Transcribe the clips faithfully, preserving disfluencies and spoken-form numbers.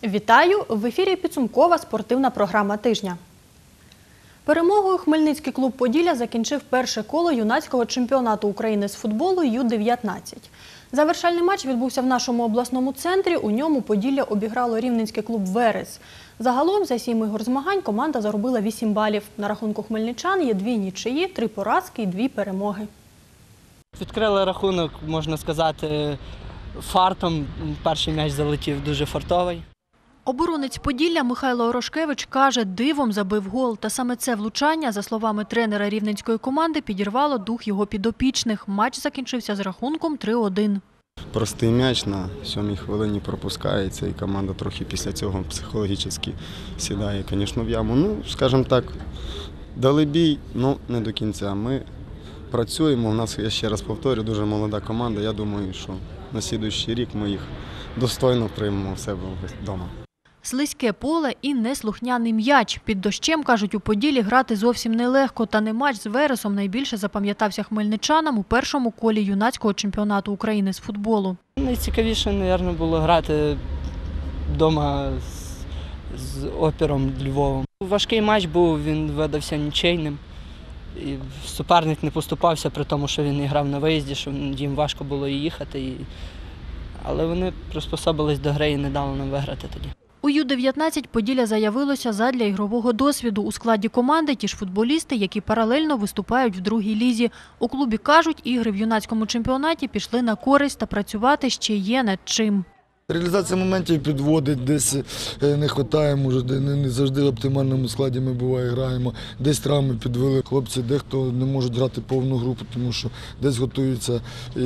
Вітаю! В ефірі підсумкова спортивна програма тижня. Перемогою Хмельницький клуб «Поділля» закінчив перше коло юнацького чемпіонату України з футболу ю дев'ятнадцять. Завершальний матч відбувся в нашому обласному центрі. У ньому «Поділля» обіграло рівненський клуб «Верес». Загалом за сім ігор змагань команда заробила вісім балів. На рахунку хмельничан є дві нічиї, три поразки і дві перемоги. Відкрили рахунок, можна сказати, фартом. Перший м'яч залетів дуже фартовий. Оборонець «Поділля» Михайло Орошкевич каже, дивом забив гол. Та саме це влучання, за словами тренера рівненської команди, підірвало дух його підопічних. Матч закінчився з рахунком три один. Простий м'яч на сьомій хвилині пропускається, і команда трохи після цього психологічно сідає, звісно, в яму. Ну, скажімо так, дали бій, але не до кінця. Ми працюємо, у нас, я ще раз повторю, дуже молода команда. Я думаю, що на наступний рік ми їх достойно приймемо в себе вдома. Слизьке поле і неслухняний м'яч. Під дощем, кажуть, у «Поділлі» грати зовсім нелегко. Та не матч з «Вересом» найбільше запам'ятався хмельничанам у першому колі юнацького чемпіонату України з футболу. Найцікавіше, мабуть, було грати вдома з, з «Опіром» Львовом. Важкий матч був, він видався нічийним. І суперник не поступався, при тому, що він і грав на виїзді, що їм важко було їхати. І... Але вони приспособились до гри і не дали нам виграти тоді. У ю дев'ятнадцять «Поділля» заявилося задля ігрового досвіду. У складі команди ті ж футболісти, які паралельно виступають в другій лізі. У клубі кажуть, ігри в юнацькому чемпіонаті пішли на користь та працювати ще є над чим. Реалізація моментів підводить, десь не вистачає, може, не завжди в оптимальному складі ми буває граємо, десь травми підвели. Хлопці дехто не можуть грати повну групу, тому що десь готуються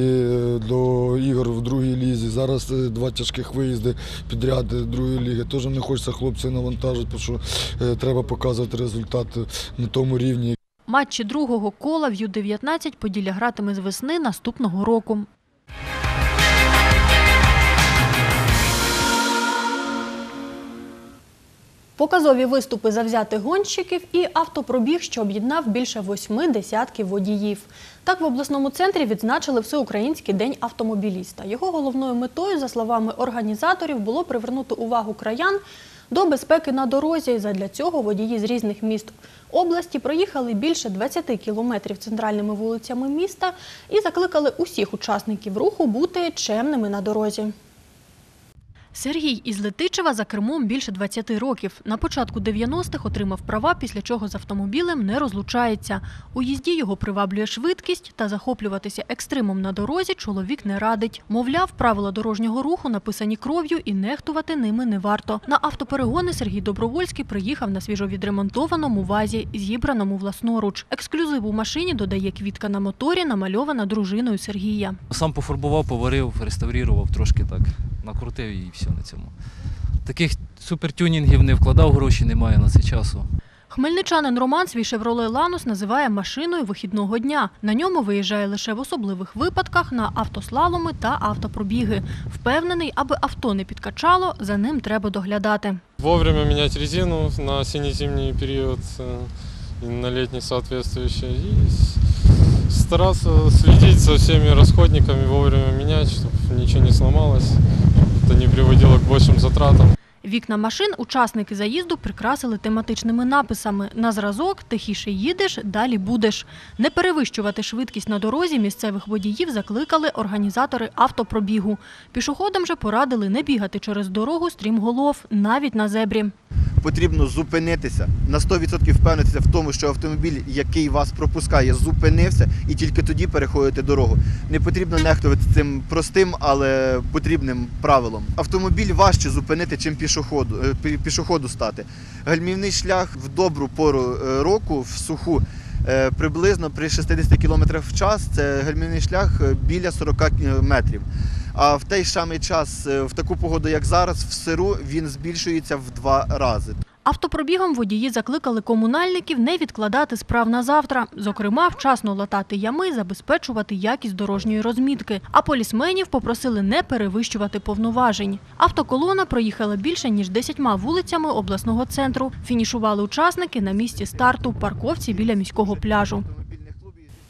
до ігор в другій лізі. Зараз два тяжких виїзди підряд другої ліги. Теж не хочеться хлопців навантажити, тому що треба показувати результат на тому рівні. Матчі другого кола в ю дев'ятнадцять «Поділля» гратиме з весни наступного року. Показові виступи завзятих гонщиків і автопробіг, що об'єднав більше восьми десятків водіїв. Так в обласному центрі відзначили Всеукраїнський день автомобіліста. Його головною метою, за словами організаторів, було привернути увагу краян до безпеки на дорозі. Задля цього водії з різних міст області проїхали більше двадцяти кілометрів центральними вулицями міста і закликали усіх учасників руху бути чемними на дорозі. Сергій із Летичева за кермом більше двадцяти років. На початку дев'яностих отримав права, після чого з автомобілем не розлучається. У їзді його приваблює швидкість, та захоплюватися екстримом на дорозі чоловік не радить. Мовляв, правила дорожнього руху написані кров'ю і нехтувати ними не варто. На автоперегони Сергій Добровольський приїхав на свіжовідремонтованому ВАЗі, зібраному власноруч. Ексклюзив у машині додає квітка на моторі, намальована дружиною Сергія. Сам пофарбував, поварив, реставрував, трошки так накрутив і все на цьому. Таких супертюнінгів не вкладав, гроші немає на це часу. Хмельничанин Роман свій «Шевроле Ланос» називає машиною вихідного дня. На ньому виїжджає лише в особливих випадках на автослаломи та автопробіги. Впевнений, аби авто не підкачало, за ним треба доглядати. Вовремя міняти резину на осінньо-зимній період і на літній соответствуючий. І старатися слідити за всіми розходниками, вовремя міняти, щоб нічого не зламалося, щоб це не приводило к більшим затратам. Вікна машин учасники заїзду прикрасили тематичними написами. На зразок «Тихіше їдеш, далі будеш». Не перевищувати швидкість на дорозі місцевих водіїв закликали організатори автопробігу. Пішоходам же порадили не бігати через дорогу стрімголов, навіть на зебрі. Потрібно зупинитися, на сто відсотків впевнитися в тому, що автомобіль, який вас пропускає, зупинився, і тільки тоді переходити дорогу. Не потрібно нехтувати цим простим, але потрібним правилом. Автомобіль важче зупинити, чим пішоходу, пішоходу стати. Гальмівний шлях в добру пору року, в суху, приблизно при шістдесяти кілометрах в час, це гальмівний шлях біля сорока метрів. А в той самий час, в таку погоду, як зараз, в сиру він збільшується в два рази. Автопробігом водії закликали комунальників не відкладати справ на завтра. Зокрема, вчасно латати ями, забезпечувати якість дорожньої розмітки. А полісменів попросили не перевищувати повноважень. Автоколона проїхала більше, ніж десятьма вулицями обласного центру. Фінішували учасники на місці старту – парковці біля міського пляжу.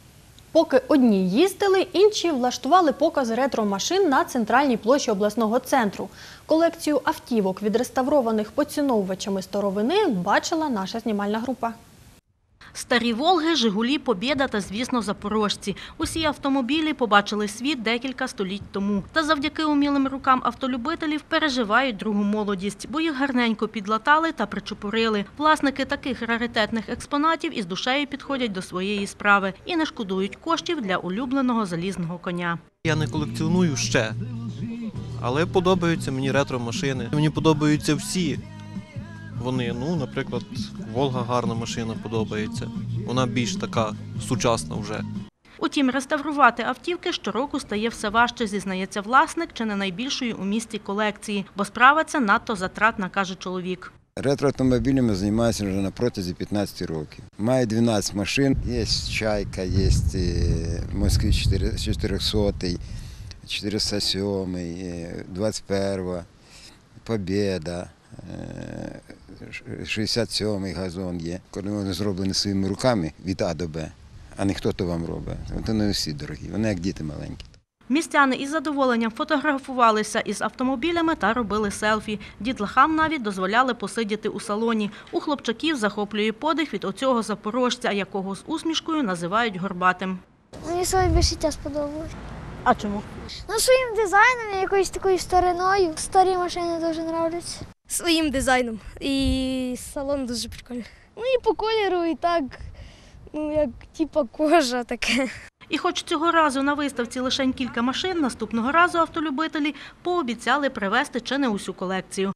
Поки одні їздили, інші влаштували показ ретро-машин на центральній площі обласного центру. Колекцію автівок, відреставрованих поціновувачами старовини, бачила наша знімальна група. Старі «Волги», «Жигулі», «Побєда» та, звісно, «Запорожці». Усі автомобілі побачили світ декілька століть тому. Та завдяки умілим рукам автолюбителів переживають другу молодість, бо їх гарненько підлатали та причепурили. Власники таких раритетних експонатів із душею підходять до своєї справи і не шкодують коштів для улюбленого залізного коня. Я не колекціоную ще, але подобаються мені ретро-машини. Мені подобаються всі. Вони, ну, наприклад, «Волга» гарна машина подобається. Вона більш така сучасна вже. Утім, реставрувати автівки щороку стає все важче, зізнається власник чи не найбільшої у місті колекції, бо справа ця надто затратна, каже чоловік. Ретроавтомобілями займаюся вже на протязі п'ятнадцяти років. Маю дванадцять машин, є «Чайка», є «Москвич» чотирьохсотий, чотириста сьомий, двадцять перша, «Побєда», шістдесят сьомий газон є. Коли вони зроблені своїми руками від А до Б, а не хто то вам робить. Вони всі дорогі, вони як діти маленькі. Містяни із задоволенням фотографувалися із автомобілями та робили селфі. Дітлахам навіть дозволяли посидіти у салоні. У хлопчаків захоплює подих від оцього запорожця, якого з усмішкою називають горбатим. Мені своє більше сподобалось. А чому? Ну, своїм дизайном і якоюсь такою стариною. Старі машини дуже подобаються. Своїм дизайном. І салон дуже прикольний. Ну і по кольору, і так, ну як типа кожа таке. І хоч цього разу на виставці лише кілька машин, наступного разу автолюбителі пообіцяли привезти чи не усю колекцію.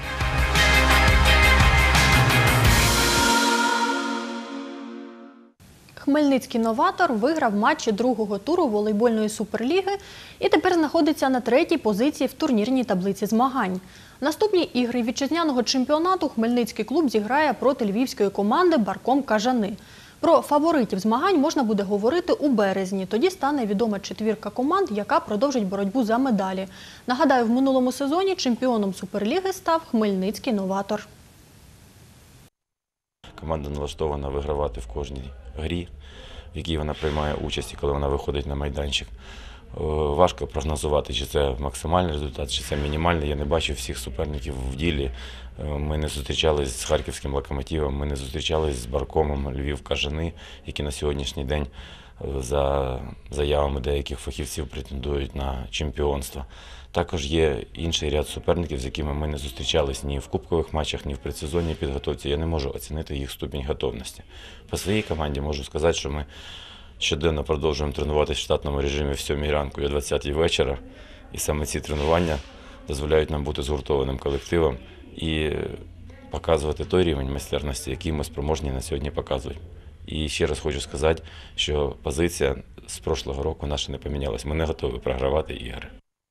Хмельницький новатор виграв матчі другого туру волейбольної суперліги і тепер знаходиться на третій позиції в турнірній таблиці змагань. Наступні ігри вітчизняного чемпіонату хмельницький клуб зіграє проти львівської команди «Барком Кажани». Про фаворитів змагань можна буде говорити у березні. Тоді стане відома четвірка команд, яка продовжить боротьбу за медалі. Нагадаю, в минулому сезоні чемпіоном суперліги став хмельницький новатор. Команда налаштована вигравати в кожній грі, в якій вона приймає участь і коли вона виходить на майданчик. Важко прогнозувати, чи це максимальний результат, чи це мінімальний. Я не бачив всіх суперників в ділі. Ми не зустрічалися з харківським «Локомотивом», ми не зустрічалися з «Баркомом» Львів-Кажани, які на сьогоднішній день за заявами деяких фахівців претендують на чемпіонство. Також є інший ряд суперників, з якими ми не зустрічались ні в кубкових матчах, ні в предсезонній підготовці. Я не можу оцінити їх ступінь готовності. По своїй команді можу сказати, що ми щоденно продовжуємо тренуватися в штатному режимі в сьомій ранку і о двадцятій вечора. І саме ці тренування дозволяють нам бути згуртованим колективом і показувати той рівень майстерності, який ми спроможні на сьогодні показувати. І ще раз хочу сказати, що позиція з прошлого року наша не помінялась. Ми не готові програвати ігри.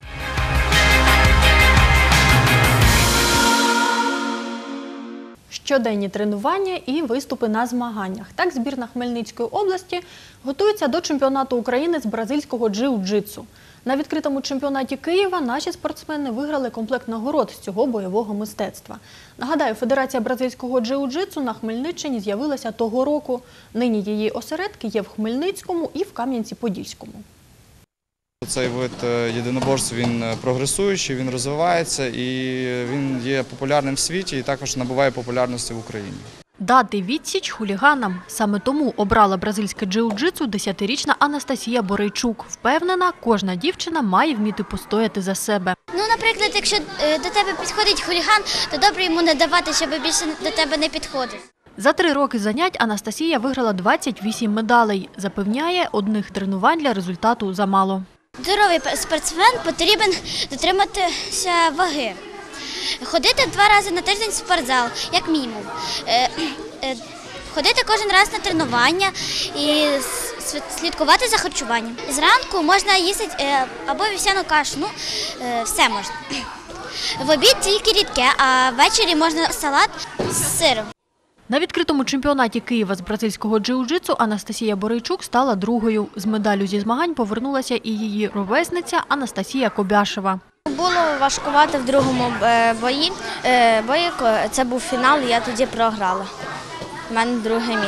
Щоденні тренування і виступи на змаганнях. Так, збірна Хмельницької області готується до чемпіонату України з бразильського джиу-джитсу. На відкритому чемпіонаті Києва наші спортсмени виграли комплект нагород з цього бойового мистецтва. Нагадаю, Федерація бразильського джиу-джитсу на Хмельниччині з'явилася того року. Нині її осередки є в Хмельницькому і в Кам'янці-Подільському. Цей вид єдиноборств, він прогресуючий, він розвивається і він є популярним в світі і також набуває популярності в Україні. Дати відсіч хуліганам. Саме тому обрала бразильське джиу-джитсу десятирічна Анастасія Борейчук. Впевнена, кожна дівчина має вміти постояти за себе. Ну, наприклад, якщо до тебе підходить хуліган, то добре йому не давати, щоб більше до тебе не підходив. За три роки занять Анастасія виграла двадцять вісім медалей. Запевняє, одних тренувань для результату замало. Здоровий спортсмен потрібен дотриматися ваги. Ходити два рази на тиждень в спортзал, як мінімум. Ходити кожен раз на тренування і слідкувати за харчуванням. Зранку можна їсти або вівсяну кашу, ну, все можна. В обід тільки рідке, а ввечері можна салат з сиром. На відкритому чемпіонаті Києва з бразильського джиу-джитсу Анастасія Борейчук стала другою. З медаллю зі змагань повернулася і її ровесниця Анастасія Кобяшева. Було важкувати в другому бої, бої, це був фінал, і я тоді програла. У мене друге місце.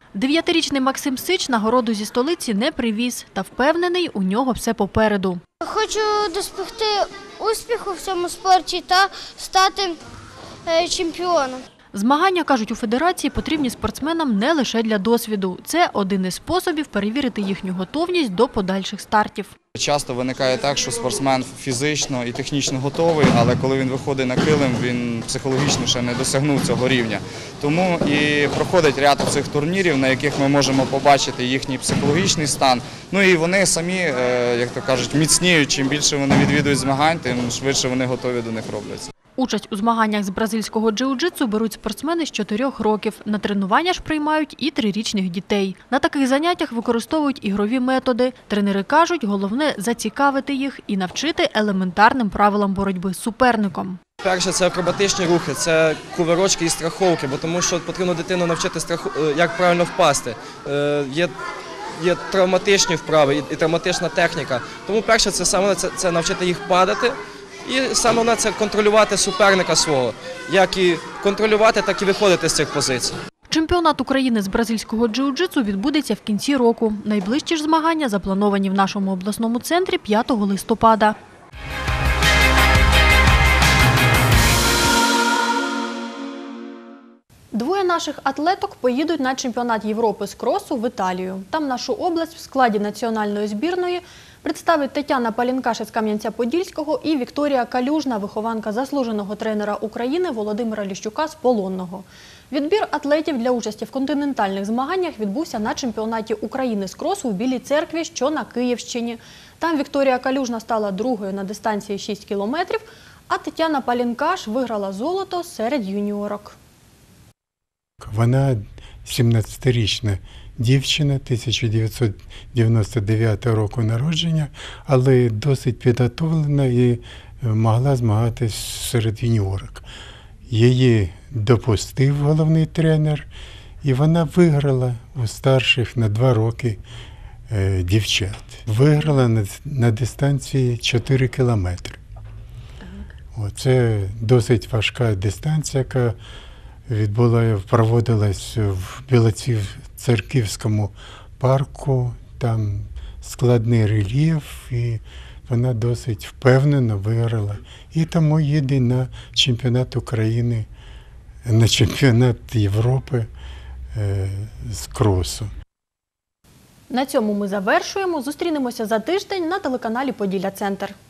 Дев'ятирічний Максим Сич нагороду зі столиці не привіз та впевнений, у нього все попереду. Хочу досягти успіху в цьому спорті та стати чемпіоном. Змагання, кажуть у федерації, потрібні спортсменам не лише для досвіду. Це один із способів перевірити їхню готовність до подальших стартів. Часто виникає так, що спортсмен фізично і технічно готовий, але коли він виходить на килим, він психологічно ще не досягнув цього рівня. Тому і проходить ряд цих турнірів, на яких ми можемо побачити їхній психологічний стан. Ну і вони самі, як то кажуть, міцніють. Чим більше вони відвідують змагань, тим швидше вони готові до них робляться. Участь у змаганнях з бразильського джиу-джитсу беруть спортсмени з чотирьох років. На тренування ж приймають і трирічних дітей. На таких заняттях використовують ігрові методи. Тренери кажуть, головне – зацікавити їх і навчити елементарним правилам боротьби з суперником. Перше – це акробатичні рухи, це кувирочки і страховки, бо тому що потрібно дитину навчити, як правильно впасти. Є Є травматичні вправи і травматична техніка. Тому перше – це саме це, це навчити їх падати. І саме головне – це контролювати суперника свого. Як і контролювати, так і виходити з цих позицій. Чемпіонат України з бразильського джиу-джитсу відбудеться в кінці року. Найближчі ж змагання заплановані в нашому обласному центрі п'ятого листопада. Двоє наших атлеток поїдуть на чемпіонат Європи з кросу в Італію. Там нашу область в складі національної збірної представить Тетяна Палінкаш із Кам'янця-Подільського і Вікторія Калюжна, вихованка заслуженого тренера України Володимира Ліщука з Полонного. Відбір атлетів для участі в континентальних змаганнях відбувся на чемпіонаті України з кросу в Білій Церкві, що на Київщині. Там Вікторія Калюжна стала другою на дистанції шість кілометрів, а Тетяна Палінкаш виграла золото серед юніорок. Вона сімнадцятирічна дівчина тисяча дев'ятсот дев'яносто дев'ятого року народження, але досить підготовлена і могла змагатися серед юніорок. Її допустив головний тренер, і вона виграла у старших на два роки е, дівчат. Виграла на, на дистанції чотири кілометри. Це досить важка дистанція, яка відбула, проводилась в Білоцерківському парку, там складний рельєф, і вона досить впевнено виграла. І тому їде на чемпіонат України, на чемпіонат Європи е, з кросу. На цьому ми завершуємо. Зустрінемося за тиждень на телеканалі «Поділля Центр».